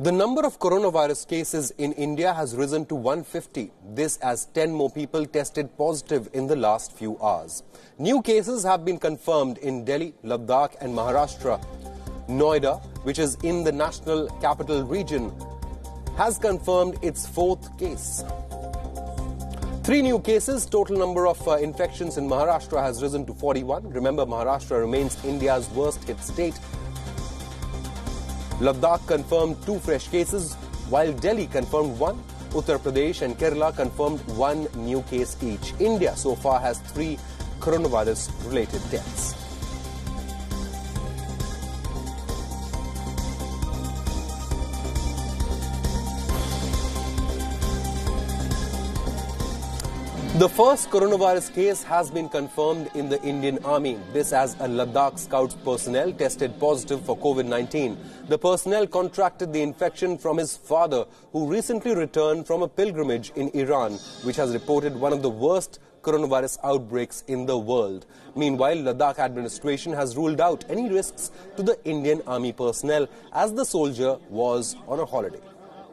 The number of coronavirus cases in India has risen to 150. This as 10 more people tested positive in the last few hours. New cases have been confirmed in Delhi, Ladakh and Maharashtra. Noida, which is in the national capital region, has confirmed its 4th case. 3 new cases. Total number of infections in Maharashtra has risen to 41. Remember, Maharashtra remains India's worst hit state. Ladakh confirmed 2 fresh cases, while Delhi confirmed 1. Uttar Pradesh and Kerala confirmed 1 new case each. India so far has 3 coronavirus-related deaths. The first coronavirus case has been confirmed in the Indian Army. This as a Ladakh Scouts personnel tested positive for COVID-19. The personnel contracted the infection from his father, who recently returned from a pilgrimage in Iran, which has reported one of the worst coronavirus outbreaks in the world. Meanwhile, Ladakh administration has ruled out any risks to the Indian Army personnel as the soldier was on a holiday.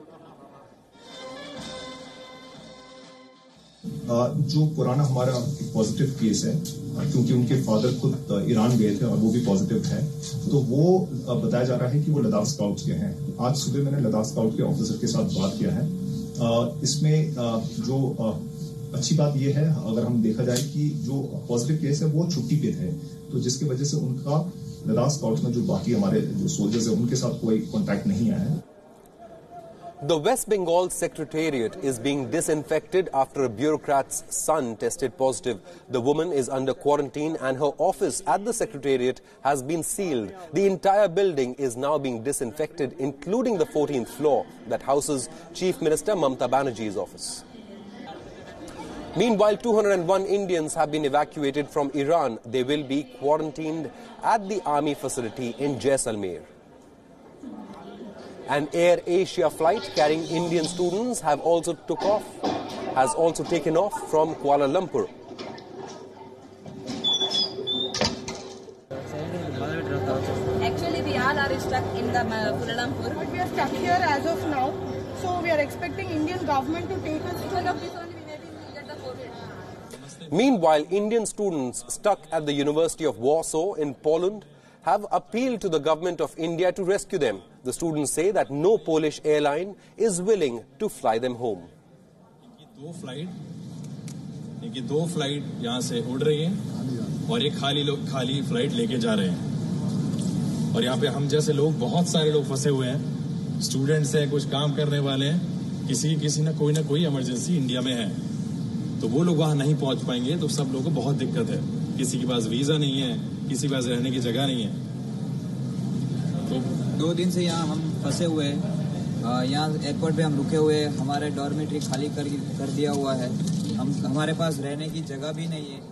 जो पुराना हमारा positive case है, क्योंकि उनके father खुद Iran गए थे और वो भी पॉजिटिव है, तो वो बताया जा रहा है कि वो लद्दाख स्काउट्स के हैं। आज सुबह मैंने लद्दाख स्काउट के ऑफिसर के साथ बात किया है। इसमें जो अच्छी बात ये है, अगर हम देखा जाए कि जो पॉजिटिव केस है वो छुट्टी पे थे, तो जिसकी वजह से उनका लद्दाख स्काउट्स में जो बाकी हमारे जो सोल्जर्स हैं उनके साथ कोई कॉन्टैक्ट नहीं आया है। The West Bengal Secretariat is being disinfected after a bureaucrat's son tested positive. The woman is under quarantine and her office at the Secretariat has been sealed. The entire building is now being disinfected, including the 14th floor that houses Chief Minister Mamata Banerjee's office. Meanwhile, 201 Indians have been evacuated from Iran. They will be quarantined at the army facility in Jaisalmer. An Air Asia flight carrying Indian students has also taken off from Kuala Lumpur. Actually, we all are stuck in the Kuala Lumpur. But we are stuck here as of now, so we are expecting Indian government to take us to the... Meanwhile, Indian students stuck at the University of Warsaw in Poland have appealed to the government of India to rescue them. The students say that no Polish airline is willing to fly them home. इनकी दो flight यहाँ से उड़ रही हैं और एक खाली फ्लाइट लेके जा रहे हैं और यहाँ पे हम जैसे लोग बहुत सारे लोग फंसे हुए हैं, स्टूडेंट्स हैं, कुछ काम करने वाले हैं, किसी ना कोई इमरजेंसी इंडिया में है, तो वो लोग वहाँ नहीं पहुँच पाएंगे, तो सब लोगों को बहुत दिक्कत है। किसी के पास वीजा नहीं है, किसी के पास रहने की जगह नहीं है। तो 2 दिन से यहाँ हम फंसे हुए हैं, यहाँ एयरपोर्ट पे हम रुके हुए हैं, हमारे डॉर्मेट्री खाली कर दिया हुआ है, हमारे पास रहने की जगह भी नहीं है।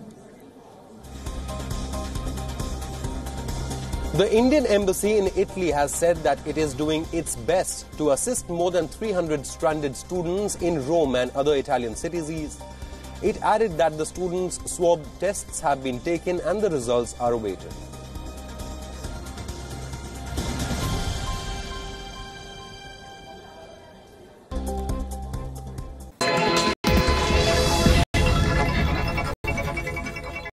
The Indian Embassy in Italy has said that it is doing its best to assist more than 300 stranded students in Rome and other Italian cities. It added that the students' swab tests have been taken and the results are awaited.